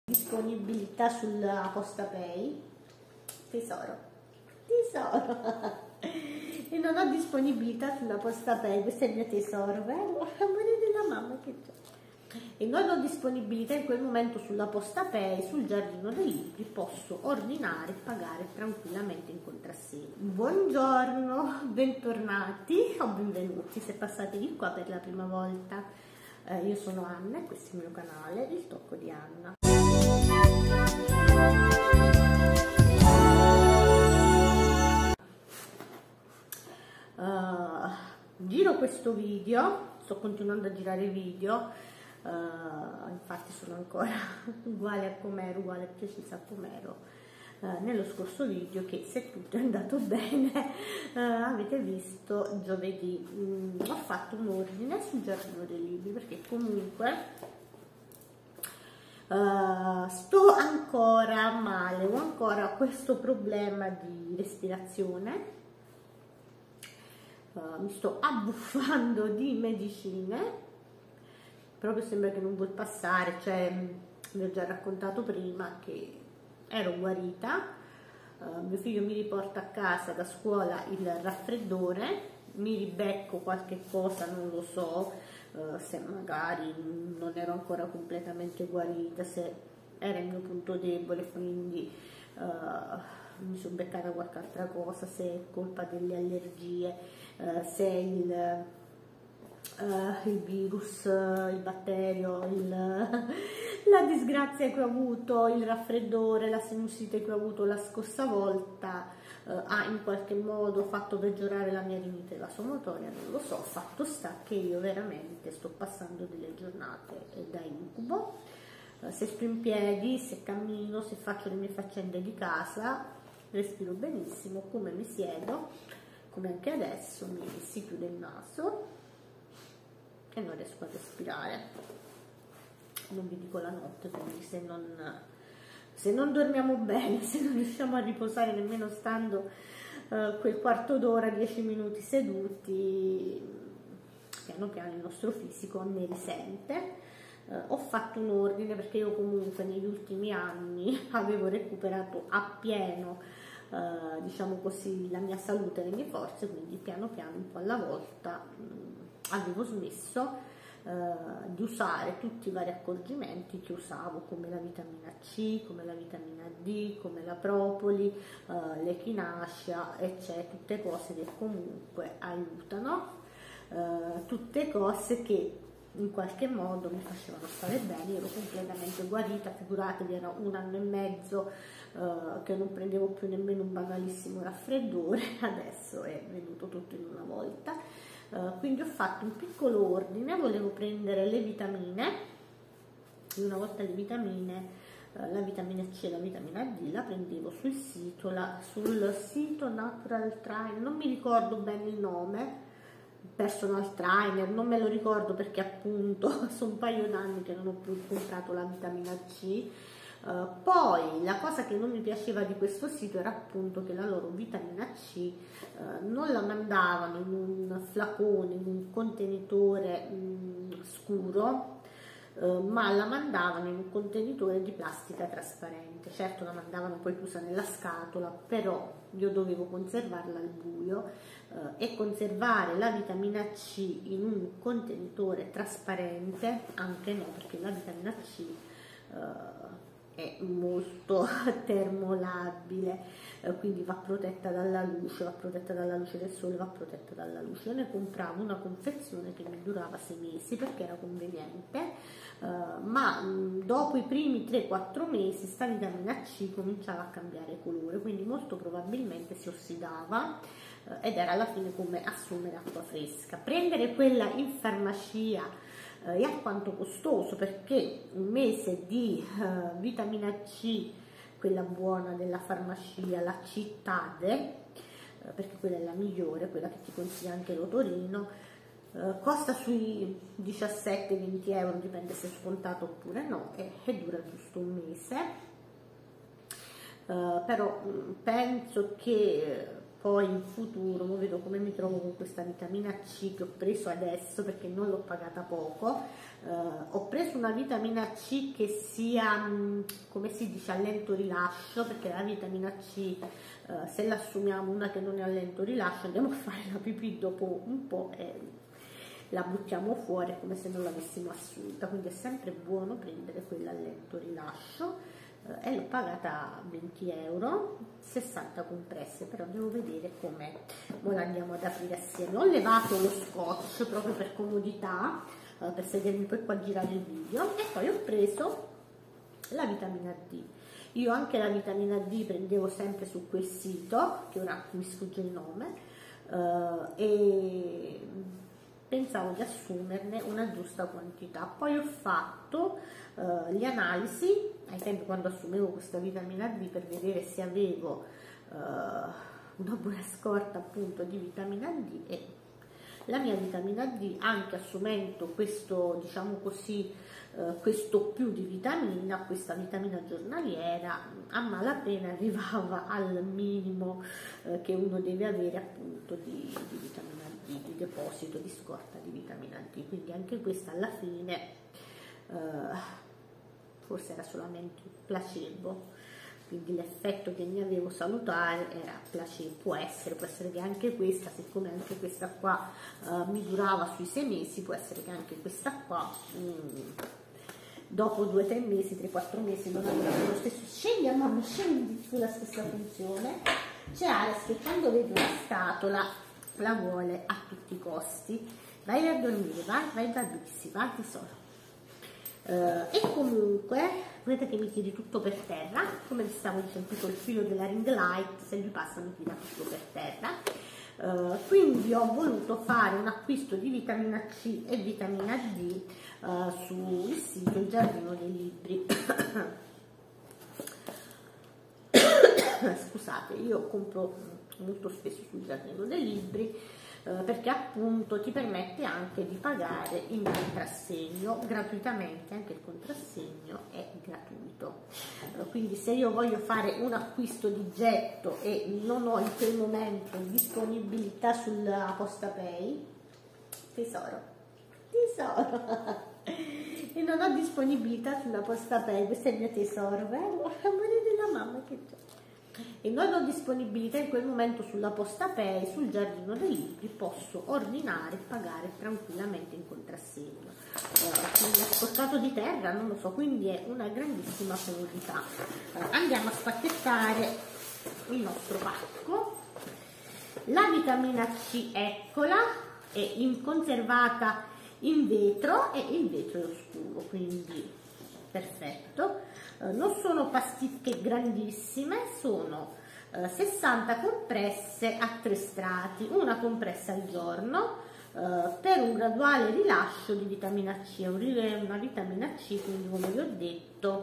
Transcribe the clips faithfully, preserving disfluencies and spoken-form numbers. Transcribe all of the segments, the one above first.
Disponibilità sulla PostaPay. Tesoro, tesoro. E non ho disponibilità sulla PostaPay, questo è il mio tesoro, vero? Amore della mamma che c'è. E non ho disponibilità in quel momento sulla PostaPay, sul giardino dei libri posso ordinare e pagare tranquillamente in contrassegno. Buongiorno, bentornati o benvenuti se passate di qua per la prima volta. Eh, io sono Anna e questo è il mio canale, Il Tocco di Anna. Uh, giro questo video, sto continuando a girare video, uh, infatti sono ancora uguale a com'ero, uguale e precisa a com'ero uh, nello scorso video, che se tutto è andato bene uh, avete visto giovedì. Mm, ho fatto un ordine sul giardino dei libri perché comunque Uh, sto ancora male, ho ancora questo problema di respirazione, uh, mi sto abbuffando di medicine, proprio sembra che non vuol passare, cioè vi ho già raccontato prima che ero guarita, uh, mio figlio mi riporta a casa da scuola il raffreddore, mi ribecco qualche cosa, non lo so, Uh, se magari non ero ancora completamente guarita, se era il mio punto debole, quindi uh, mi sono beccata qualche altra cosa, se è colpa delle allergie, uh, se è il, uh, il virus, uh, il batterio, il, la disgrazia che ho avuto, il raffreddore, la sinusite che ho avuto la scorsa volta Uh, ha in qualche modo fatto peggiorare la mia rinite vasomotoria, non lo so. Fatto sta che io veramente sto passando delle giornate da incubo, uh, se sto in piedi, se cammino, se faccio le mie faccende di casa respiro benissimo, come mi siedo, come anche adesso mi si chiude il naso e non riesco a respirare, non vi dico la notte, quindi se non Se non dormiamo bene, se non riusciamo a riposare nemmeno stando uh, quel quarto d'ora, dieci minuti seduti, piano piano il nostro fisico ne risente. Uh, ho fatto un ordine perché io comunque negli ultimi anni avevo recuperato appieno, uh, diciamo così, la mia salute e le mie forze, quindi piano piano, un po' alla volta, mh, avevo smesso Uh, di usare tutti i vari accorgimenti che usavo, come la vitamina C, come la vitamina D, come la propoli, uh, l'echinacea, eccetera, tutte cose che comunque aiutano, uh, tutte cose che in qualche modo mi facevano stare bene. Ero completamente guarita, figuratevi, era un anno e mezzo uh, che non prendevo più nemmeno un banalissimo raffreddore, adesso è venuto tutto in una volta. Uh, quindi ho fatto un piccolo ordine, volevo prendere le vitamine, una volta le vitamine, uh, la vitamina C e la vitamina D la prendevo sul sito, la, sul sito Natural Trainer, non mi ricordo bene il nome, Personal Trainer, non me lo ricordo perché appunto sono un paio d'anni che non ho più comprato la vitamina C. Uh, poi la cosa che non mi piaceva di questo sito era appunto che la loro vitamina C uh, non la mandavano in un flacone, in un contenitore mh, scuro, uh, ma la mandavano in un contenitore di plastica trasparente. Certo, la mandavano poi chiusa nella scatola, però io dovevo conservarla al buio, uh, e conservare la vitamina C in un contenitore trasparente anche no, perché la vitamina C uh, è molto termolabile, eh, quindi va protetta dalla luce, va protetta dalla luce del sole, va protetta dalla luce. Io ne compravo una confezione che mi durava sei mesi perché era conveniente, eh, ma mh, dopo i primi tre quattro mesi sta vitamina C cominciava a cambiare colore, quindi molto probabilmente si ossidava, eh, ed era alla fine come assumere acqua fresca. Prendere quella in farmacia e a quanto costoso, perché un mese di uh, vitamina C, quella buona della farmacia, la Cittade, uh, perché quella è la migliore, quella che ti consiglia anche l'Otorino, uh, costa sui diciassette venti euro, dipende se è scontato oppure no, e, e dura giusto un mese. Uh, però mh, penso che poi in futuro vedo come mi trovo con questa vitamina C che ho preso adesso perché non l'ho pagata poco. Eh, ho preso una vitamina C che sia, come si dice, a lento rilascio, perché la vitamina C, eh, se la assumiamo una che non è a lento rilascio, andiamo a fare la pipì dopo un po' e la buttiamo fuori come se non l'avessimo assunta, quindi è sempre buono prendere quella a lento rilascio. E l'ho pagata venti euro, sessanta compresse, però devo vedere com'è. Ora la andiamo ad aprire assieme. Ho levato lo scotch proprio per comodità, eh, per sedermi poi qua a girare il video, e poi ho preso la vitamina D. Io anche la vitamina D prendevo sempre su quel sito, che ora mi sfugge il nome, eh, e pensavo di assumerne una giusta quantità. Poi ho fatto uh, le analisi ai tempi quando assumevo questa vitamina D per vedere se avevo uh, una buona scorta appunto di vitamina D, e la mia vitamina D, anche assumendo questo, diciamo così, uh, questo più di vitamina, questa vitamina giornaliera, a malapena arrivava al minimo uh, che uno deve avere appunto di, di vitamina D, di deposito di scorta di vitamina D. Quindi anche questa alla fine uh, forse era solamente un placebo, quindi l'effetto che ne avevo salutare era placebo. Può essere, può essere che anche questa, siccome anche questa qua uh, mi durava sui sei mesi, può essere che anche questa qua mm, dopo due tre mesi, tre quattro mesi non aveva lo stesso. Scendi mamma, scendi sulla stessa funzione. C'è Ares che quando vede una scatola la vuole a tutti i costi. Vai a dormire, vai, vai da Bixi, vai tesoro. Uh, e comunque vedete che mi tiri tutto per terra, come vi stavo dicendo, tutto il filo della ring light, se gli passa mi tira tutto per terra. Uh, quindi ho voluto fare un acquisto di vitamina C e vitamina D uh, sul sito Il Giardino dei Libri. Scusate, io compro molto spesso sul Giardino dei Libri eh, perché appunto ti permette anche di pagare in contrassegno gratuitamente, anche il contrassegno è gratuito. Eh, quindi se io voglio fare un acquisto di getto e non ho in quel momento disponibilità sulla PostaPay, tesoro, tesoro, e non ho disponibilità sulla PostaPay, questo è il mio tesoro, vero? Amore della mamma che c'è. E non ho disponibilità in quel momento sulla PostaPay, sul Giardino dei Libri posso ordinare e pagare tranquillamente in contrassegno. Eh, quindi è sporcato di terra, non lo so, quindi è una grandissima comodità. Eh, andiamo a spacchettare il nostro pacco. La vitamina C, eccola, è in conservata in vetro e il vetro è oscuro, quindi perfetto. Uh, non sono pasticche grandissime, sono uh, sessanta compresse a tre strati, una compressa al giorno uh, per un graduale rilascio di vitamina C. È una vitamina C, quindi come vi ho detto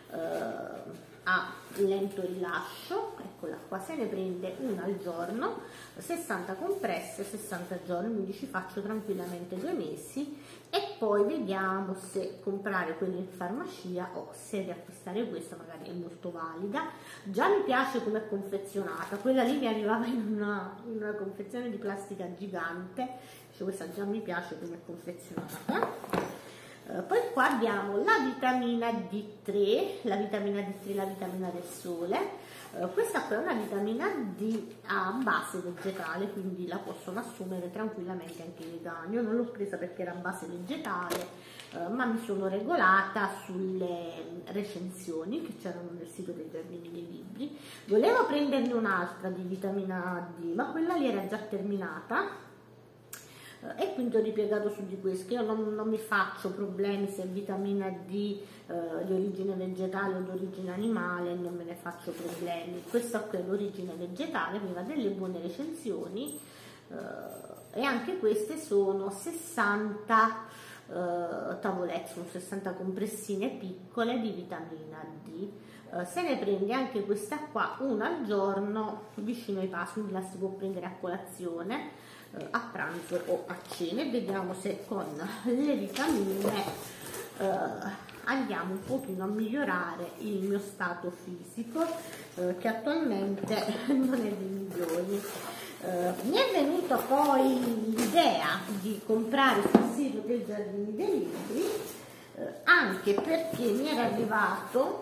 uh, a lento rilascio. Eccola qua, se ne prende una al giorno, sessanta compresse, sessanta giorni, quindi ci faccio tranquillamente due mesi. E poi vediamo se comprare quella in farmacia o se riacquistare questa, magari è molto valida. Già mi piace come è confezionata, quella lì mi arrivava in una, in una confezione di plastica gigante, cioè questa già mi piace come è confezionata. Uh, poi qua abbiamo la vitamina D tre, la vitamina D tre, la vitamina del sole. Uh, questa qua è una vitamina D a base vegetale, quindi la possono assumere tranquillamente anche i vegani. Io non l'ho presa perché era a base vegetale, uh, ma mi sono regolata sulle recensioni che c'erano nel sito dei Giardini dei Libri. Volevo prenderne un'altra di vitamina D, ma quella lì era già terminata. E quindi ho ripiegato su di questo. Io non, non mi faccio problemi se è vitamina D eh, di origine vegetale o di origine animale, non me ne faccio problemi. Questa qui è l'origine vegetale, aveva delle buone recensioni eh, e anche queste sono sessanta eh, tavolette, sono sessanta compressine piccole di vitamina D. Uh, se ne prende anche questa qua una al giorno vicino ai pasti, quindi la si può prendere a colazione, uh, a pranzo o a cena. E vediamo se con le vitamine uh, andiamo un pochino a migliorare il mio stato fisico, eh, che attualmente non è dei migliori. Eh, mi è venuta poi l'idea di comprare sul sito del Giardini dei Libri, eh, anche perché mi era arrivato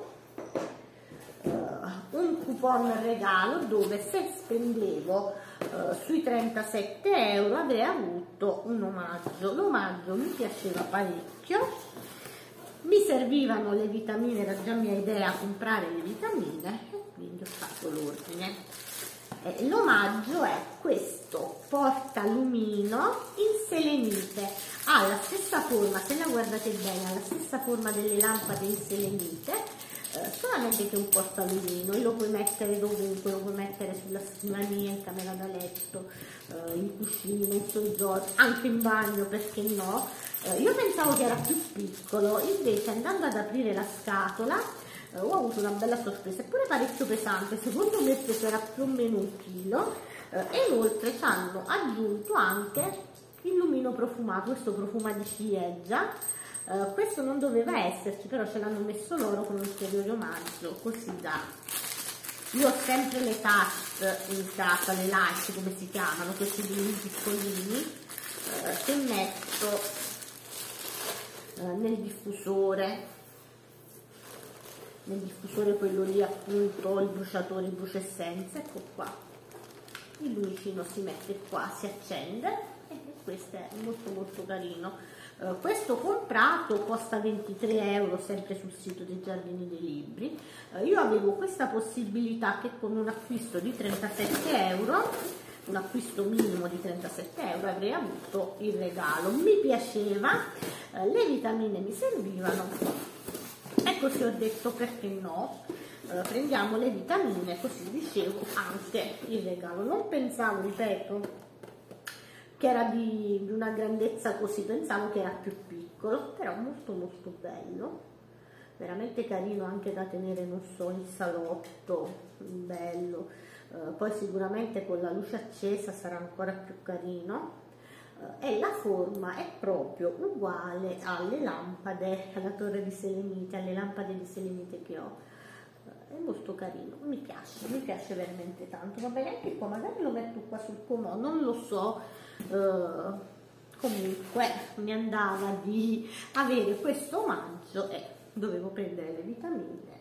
un coupon regalo dove se spendevo uh, sui trentasette euro avrei avuto un omaggio. L'omaggio mi piaceva parecchio, mi servivano le vitamine, era già mia idea comprare le vitamine e quindi ho fatto l'ordine. Eh, l'omaggio è questo portalumino in selenite, ha la stessa forma, se la guardate bene, ha la stessa forma delle lampade in selenite, Eh, solamente che un portalumino, e lo puoi mettere dovunque, lo puoi mettere sulla scrivania, in camera da letto, eh, in cucina, in soggiorno, anche in bagno, perché no? Eh, io pensavo che era più piccolo, invece andando ad aprire la scatola eh, ho avuto una bella sorpresa, eppure parecchio pesante, secondo me peserà più o meno un chilo, eh, e inoltre ci hanno aggiunto anche il lumino profumato, questo profuma di ciliegia. Uh, questo non doveva esserci, però ce l'hanno messo loro con un ulteriore omaggio, così da... Io ho sempre le touch in casa, le light come si chiamano, questi lumini piccolini, uh, che metto uh, nel diffusore, nel diffusore quello lì appunto, il bruciatore, il bruciessenza, ecco qua. Il lumicino si mette qua, si accende e questo è molto molto carino. Uh, questo comprato costa ventitré euro, sempre sul sito dei Giardini dei Libri. Uh, io avevo questa possibilità che con un acquisto di trentasette euro, un acquisto minimo di trentasette euro, avrei avuto il regalo. Mi piaceva, uh, le vitamine mi servivano e così ho detto perché no, uh, prendiamo le vitamine, così ricevo anche il regalo. Non pensavo, ripeto, che era di, di una grandezza così, pensavo che era più piccolo, però molto molto bello, veramente carino anche da tenere, non so, in salotto, bello, uh, poi sicuramente con la luce accesa sarà ancora più carino, uh, e la forma è proprio uguale alle lampade, alla torre di selenite, alle lampade di selenite che ho. È molto carino, mi piace, mi piace veramente tanto. Va bene anche qua, magari lo metto qua sul comò, non lo so. Uh, comunque mi andava di avere questo omaggio e dovevo prendere le vitamine,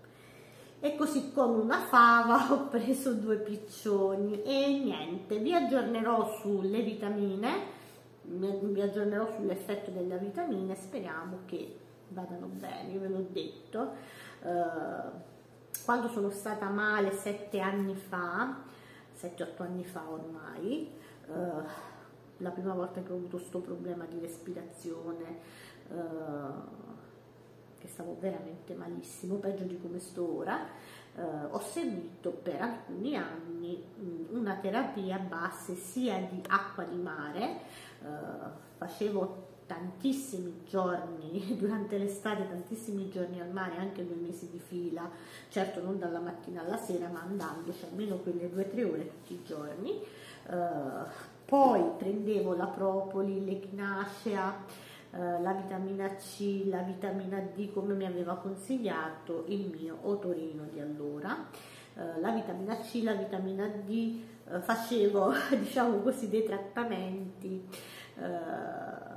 e così con una fava ho preso due piccioni e niente, vi aggiornerò sulle vitamine, vi aggiornerò sull'effetto delle vitamine, speriamo che vadano bene. Io ve l'ho detto, uh, quando sono stata male sette anni fa, sette otto anni fa ormai, Uh, la prima volta che ho avuto questo problema di respirazione, uh, che stavo veramente malissimo, peggio di come sto ora, uh, ho seguito per alcuni anni mh, una terapia a base sia di acqua di mare, uh, facevo tantissimi giorni durante l'estate, tantissimi giorni al mare, anche due mesi di fila, certo non dalla mattina alla sera, ma andandoci almeno quelle due o tre ore tutti i giorni. Uh, poi prendevo la propoli, l'echinacea, uh, la vitamina C, la vitamina D come mi aveva consigliato il mio otorino di allora. Uh, la vitamina C, la vitamina D, uh, facevo diciamo così dei trattamenti uh,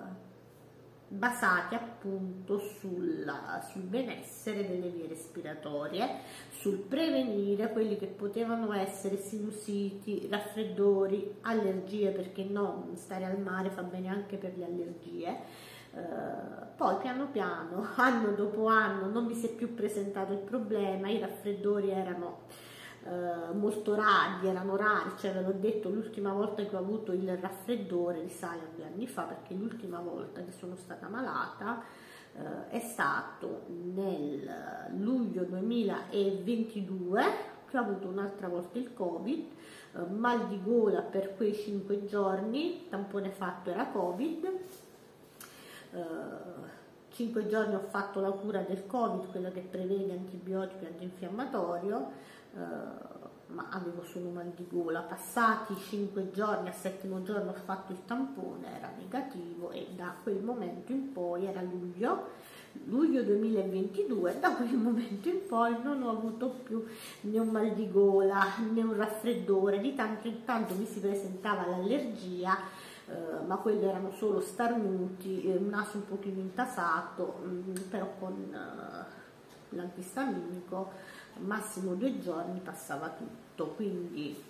basati appunto sulla, sul benessere delle vie respiratorie, sul prevenire quelli che potevano essere sinusiti, raffreddori, allergie, perché no, stare al mare fa bene anche per le allergie. Uh, poi piano piano, anno dopo anno, non mi si è più presentato il problema, i raffreddori erano Uh, molto rari, erano rari, cioè ve l'ho detto, l'ultima volta che ho avuto il raffreddore risale a due anni fa, perché l'ultima volta che sono stata malata uh, è stato nel luglio duemilaventidue, che ho avuto un'altra volta il Covid, uh, mal di gola per quei cinque giorni, tampone fatto era Covid, uh, cinque giorni ho fatto la cura del Covid, quella che prevede antibiotico e antinfiammatorio. Uh, ma avevo solo mal di gola. Passati cinque giorni, al settimo giorno ho fatto il tampone, era negativo, e da quel momento in poi, era luglio, luglio duemilaventidue, da quel momento in poi non ho avuto più né un mal di gola né un raffreddore. Di tanto in tanto mi si presentava l'allergia, eh, ma quelli erano solo starnuti, eh, un naso un pochino intasato, mh, però con eh, l'antistaminico massimo due giorni passava tutto. Quindi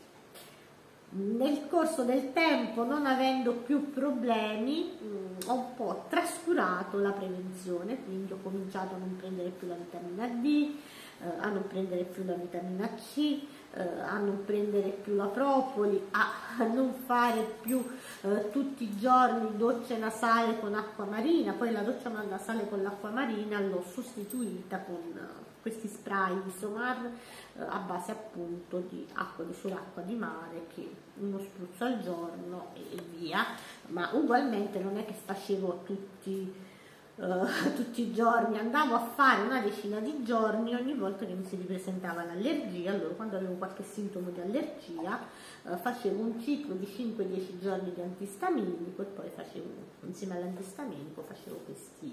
nel corso del tempo, non avendo più problemi, mh, ho un po' trascurato la prevenzione, quindi ho cominciato a non prendere più la vitamina D, eh, a non prendere più la vitamina C, eh, a non prendere più la propoli, a, a non fare più eh, tutti i giorni doccia nasale con acqua marina. Poi la doccia nasale con l'acqua marina l'ho sostituita con eh, questi spray Isomar eh, a base appunto di acqua di solacqua di mare, che uno spruzzo al giorno e, e via. Ma ugualmente non è che facevo tutti, eh, tutti i giorni, andavo a fare una decina di giorni ogni volta che mi si ripresentava l'allergia. Allora, quando avevo qualche sintomo di allergia, eh, facevo un ciclo di cinque dieci giorni di antistaminico e poi facevo, insieme all'antistaminico, facevo questi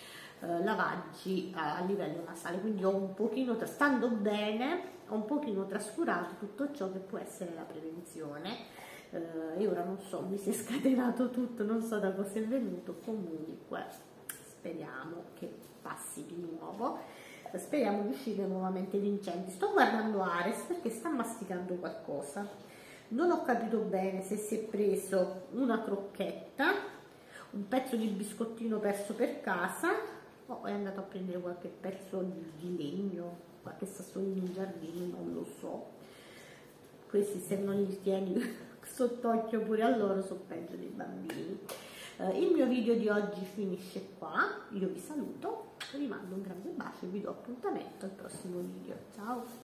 lavaggi a, a livello nasale. Quindi ho un pochino, stando bene, ho un pochino trascurato tutto ciò che può essere la prevenzione, eh, e ora non so, mi si è scatenato tutto, non so da cosa è venuto. Comunque speriamo che passi di nuovo, speriamo di uscire nuovamente vincenti. Sto guardando Ares perché sta masticando qualcosa, non ho capito bene se si è preso una crocchetta, un pezzo di biscottino perso per casa, o è andato a prendere qualche pezzo di, di legno, qualche sassolino in giardino, non lo so. Questi, se non li tieni sott'occhio pure a loro, sono peggio dei bambini. Eh, il mio video di oggi finisce qua, io vi saluto, vi mando un grande bacio e vi do appuntamento al prossimo video. Ciao!